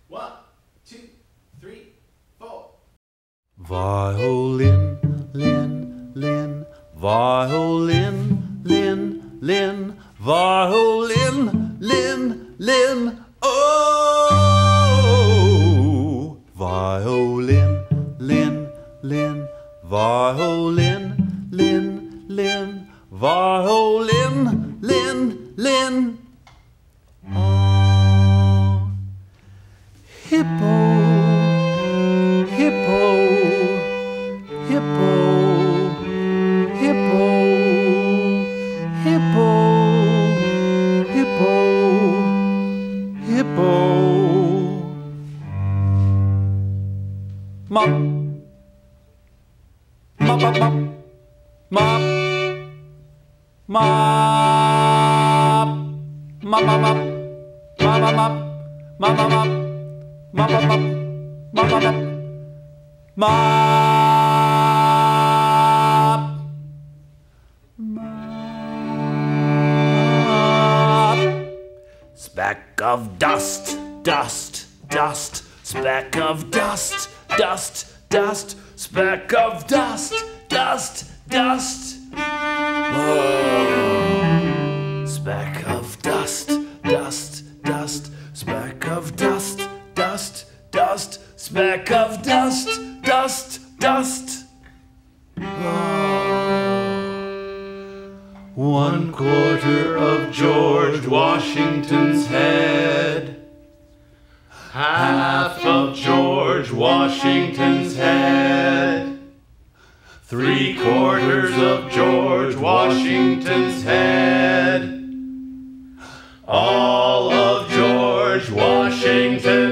1, 2, 3, 4. Violin, lin, lin, violin, lin, lin, violin, lin, lin, oh! Violin, lin, lin, violin, lin, lin, violin, lin, lin. Ah, hippo, hippo, hippo, hippo, hippo, hippo, hippo. Mop, mop, mop, mop, mop, mop, mop, mop, mop, mop, mop, mop, mop, mop, mop, mop, mop, mop, mop. Speck of dust, dust, dust, speck of dust, dust, dust, speck of dust, dust, dust. Oh. Speck of dust, dust, dust, speck of dust, dust, dust, speck of dust, dust, dust. One quarter of George Washington's head, half of George Washington's head, 3/4 of George Washington's head, all of George Washington.